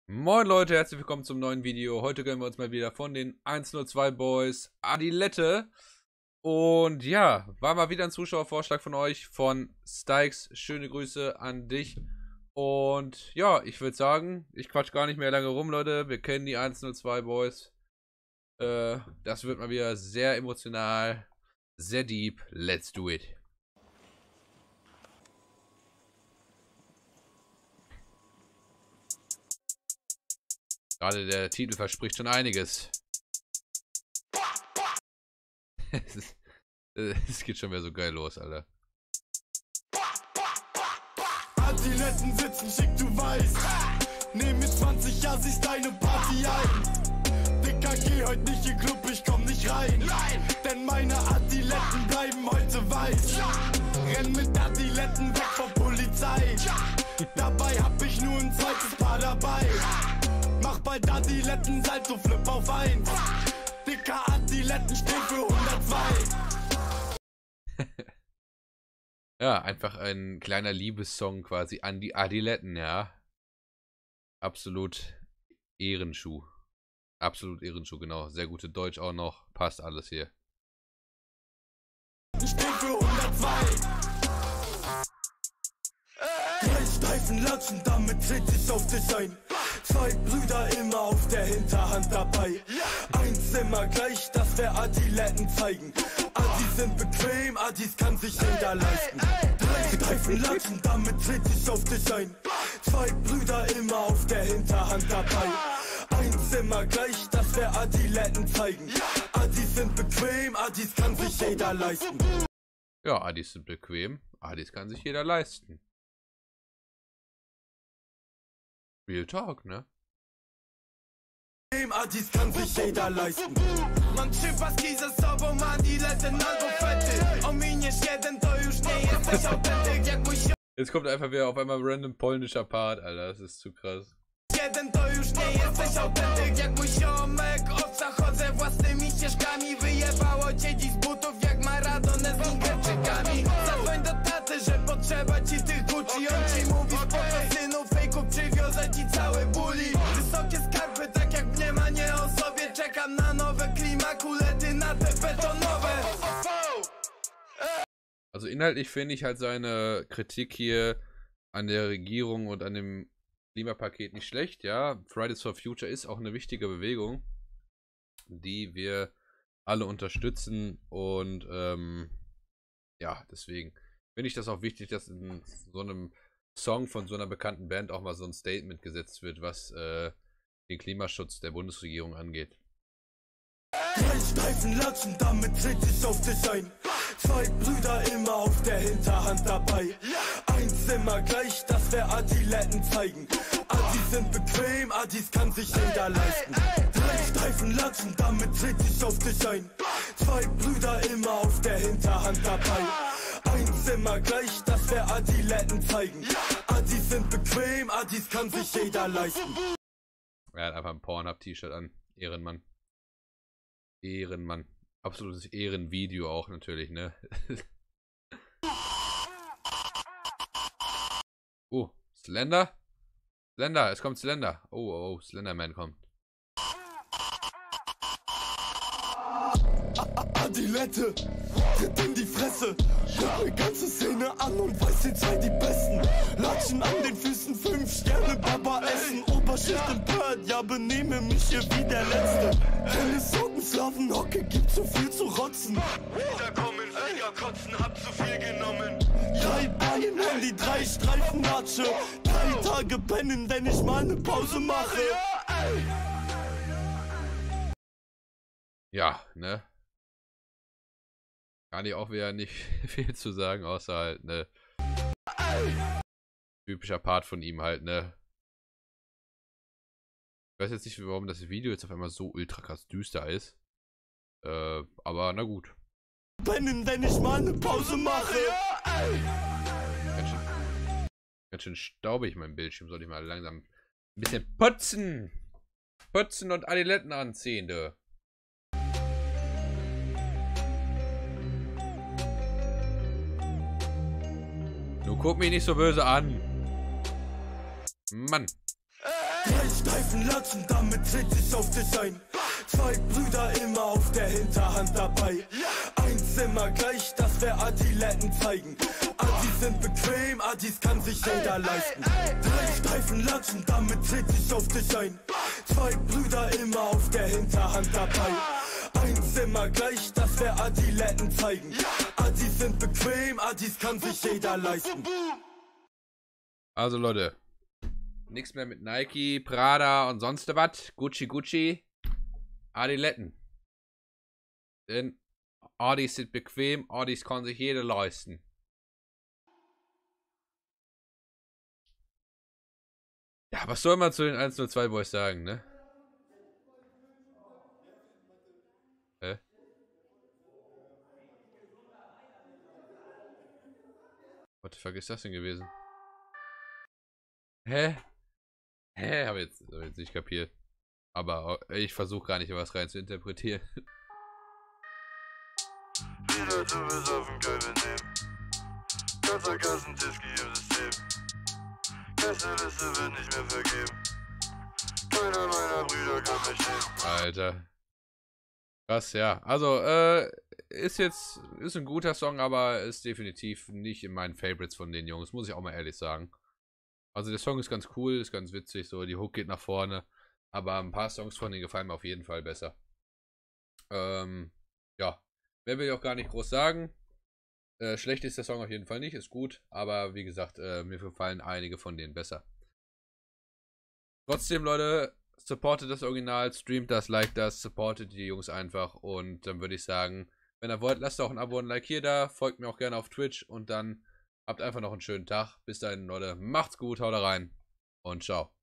Moin Leute, herzlich willkommen zum neuen Video. Heute gönnen wir uns mal wieder von den 102 Boys Adilette. Und ja, war mal wieder ein Zuschauervorschlag von euch, von Stykes. Schöne Grüße an dich. Und ja, ich würde sagen, ich quatsch gar nicht mehr lange rum, Leute. Wir kennen die 102 Boys. Das wird mal wieder sehr emotional, sehr deep. Let's do it. Gerade der Titel verspricht schon einiges. Es geht schon wieder so geil los, Alter. Adiletten sitzen schick, du weißt. Nehm mit 20 Jahren sich deine Party ein. Dicker, geh heute nicht in Club, ich komm nicht rein. Denn meine Adiletten bleiben heute weiß. Renn mit Adiletten weg von Polizei. Dabei hab ich nur ein zweites Paar dabei. Mach bald Adiletten, Salto, Flip auf 1. Dicker, Adiletten stehen für 102. Ja, einfach ein kleiner Liebessong quasi an die Adiletten, ja. Absolut Ehrenschuh. Absolut Ehrenschuh, genau. Sehr gute Deutsch auch noch. Passt alles hier. Stehen für 102. Drei Streifen latschen, damit tritt ich auf dich ein. Zwei Brüder immer auf der Hinterhand dabei. Eins immer gleich, dass wir Adiletten zeigen. Adis sind bequem, Adis kann sich jeder leisten. Drei Streifen latschen, damit tritt ich auf dich ein. Zwei Brüder immer auf der Hinterhand dabei. Eins immer gleich, dass wir Adiletten zeigen. Adis sind bequem, Adis kann sich jeder leisten. Ja, Adis sind bequem. Adis kann sich jeder leisten. Real Talk, ne? Adis kann sich jeder leisten. Mam trzy paski ze sobą, Adiletten albo fety. Ominiesz jeden, to już nie jesteś autentyk jak mój Jetzt kommt einfach wieder auf einmal random polnischer Part, Alter. Das ist zu krass. jeden, to już nie jesteś autentyk jak mój ziomek. Owca chodzę własnymi ścieżkami. Wyjebało cię dziś z butów jak Maradonę z linkerczykami. Zadzwoń do taty, że potrzeba ci tych Gucci. On ci mówi spoko synu, fejków przywiozę ci cały buli. Wysokie skarby, tak jak mnie ma nie o sobie. Czekam na nowe klimakulety, na te betonowe. Also inhaltlich finde ich halt seine Kritik hier an der Regierung und an dem Klimapaket nicht schlecht, ja. Fridays for Future ist auch eine wichtige Bewegung, die wir alle unterstützen und ja, deswegen finde ich das auch wichtig, dass in so einem Song von so einer bekannten Band auch mal so ein Statement gesetzt wird, was den Klimaschutz der Bundesregierung angeht. Drei Streifen latschen, damit tritt ich auf dich ein. Zwei Brüder immer auf der Hinterhand dabei. Eins immer gleich, dass wir Adiletten zeigen. Adis sind bequem, Adis kann sich jeder leisten. Drei Streifen latschen, damit tritt ich auf dich ein. Zwei Brüder immer auf der Hinterhand dabei. Eins immer gleich, dass wir Adiletten zeigen. Adis sind bequem, Adis kann sich jeder leisten. Er hat einfach ein Pornhub-T-Shirt an. Ehrenmann. Ehrenmann. Absolutes Ehrenvideo auch natürlich, ne? Oh, Slender? Slender, es kommt Slender. Oh, Slenderman kommt. Adilette, tritt in die Fresse. Guck mir ganze Szene an und weiß die zwei die Besten. Latschen an den Füßen, 5 Sterne Baba essen. Oberschicht empört, ja benehme mich hier wie der Letzte. Keine Sorgen, Slaven, Hocke, gibt zu viel zu rotzen. Da kommen Flieger kotzen, hab zu viel genommen. 3 Bahnen an die 3 Streifen Latsche. 3 Tage pennen, wenn ich mal ne Pause mache. Ja, ne? Kann ich auch wieder nicht viel zu sagen, außer halt, ne? Typischer Part von ihm halt, ne? Ich weiß jetzt nicht, warum das Video jetzt auf einmal so ultra krass düster ist. Aber na gut. Pennen, wenn ich mal ne Pause mache. Ganz schön staubig mein Bildschirm. Soll ich mal langsam ein bisschen putzen. Putzen und Adiletten anziehen, du. Du guck mich nicht so böse an. Mann. Drei Streifen latschen, damit zählt sich auf dich ein. Zwei Brüder immer auf der Hinterhand dabei. Eins immer gleich, das wär Adiletten zeigen. Adis sind bequem, Adis kann sich jeder leisten. Drei Streifen latschen, damit zählt sich auf dich ein. Zwei Brüder immer auf der Hinterhand dabei. Eins immer gleich, das wär Adiletten zeigen. Adis sind bequem, Adis kann sich jeder leisten. Also Leute, nichts mehr mit Nike, Prada und sonst was. Gucci. Adiletten. Denn Adis sind bequem, Adis kann sich jeder leisten. Ja, was soll man zu den 102 Boys sagen, ne? Hä? Was the fuck ist das denn gewesen? Hä? Hab jetzt nicht kapiert. Aber ich versuche gar nicht was rein zu interpretieren. Wieder zu besoffen, können nehmen. Ganzer Kassentischki im System. Gästeliste wird nicht mehr vergeben. Keiner meiner Brüder kann mich nehmen. Alter. Krass, ja. Also, ist ein guter Song, aber ist definitiv nicht in meinen Favorites von den Jungs, muss ich auch mal ehrlich sagen. Also der Song ist ganz cool, ist ganz witzig, so die Hook geht nach vorne, aber ein paar Songs von denen gefallen mir auf jeden Fall besser. Ja, mehr will ich auch gar nicht groß sagen. Schlecht ist der Song auf jeden Fall nicht, ist gut, aber wie gesagt, mir gefallen einige von denen besser. Trotzdem, Leute, supportet das Original, streamt das, liked das, supportet die Jungs einfach und dann würde ich sagen, wenn ihr wollt, lasst auch ein Abo und ein Like hier da, folgt mir auch gerne auf Twitch und dann habt einfach noch einen schönen Tag. Bis dahin, Leute, macht's gut, haut rein und ciao.